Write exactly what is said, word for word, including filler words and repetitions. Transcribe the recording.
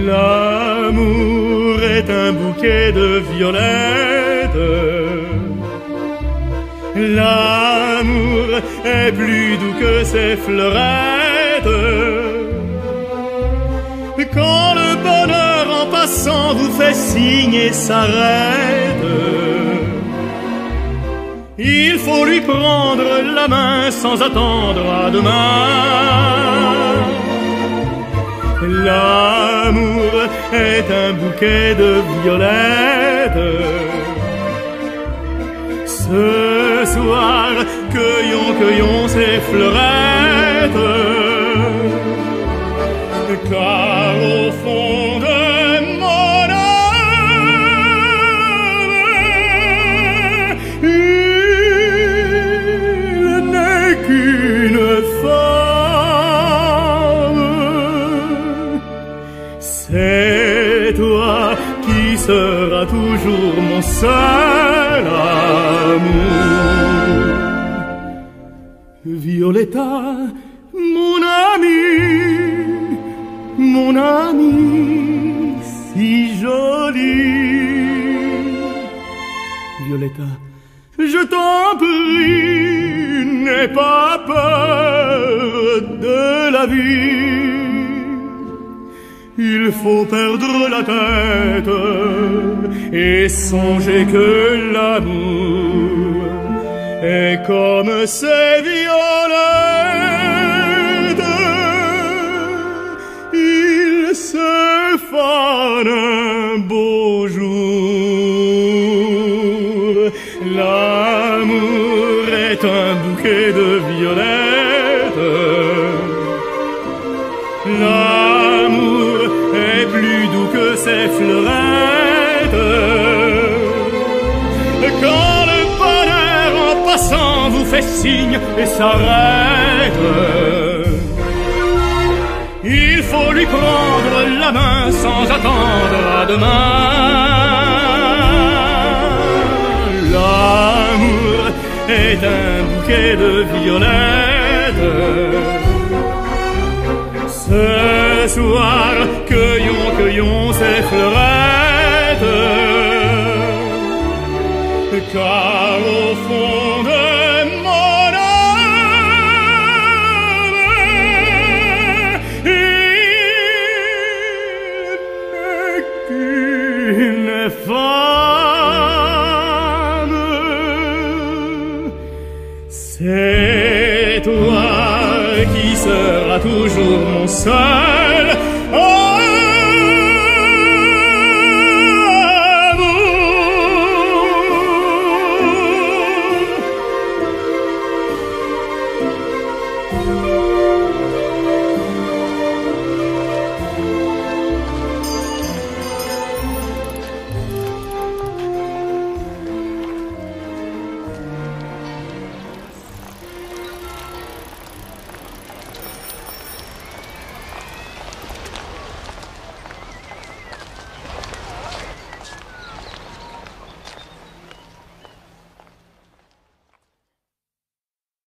L'amour est un bouquet de violettes. L'amour est plus doux que ses fleurettes. Quand le bonheur en passant vous fait signe et s'arrête, il faut lui prendre la main sans attendre à demain. L'amour est un bouquet de violettes. Ce soir, cueillons, cueillons ces fleurettes, car au fond de mon âme, il n'est qu'une femme. C'est toi qui seras toujours mon seul amour. Violetta, mon amie, mon amie si jolie. Violetta, je t'en prie, n'aie pas peur de la vie. Il faut perdre la tête et songer que l'amour est comme ces violettes. Il se fane un beau jour. L'amour est un bouquet de violettes. L'amour est plus doux que ses fleurettes. Quand le bonheur en passant vous fait signe et s'arrête, il faut lui prendre la main sans attendre à demain. L'amour est un bouquet de violettes. Ce soir, cueillons, cueillons ces fleurettes, car au fond de mon âme, il n'est qu'une femme. C'est toi qui seras toujours mon seul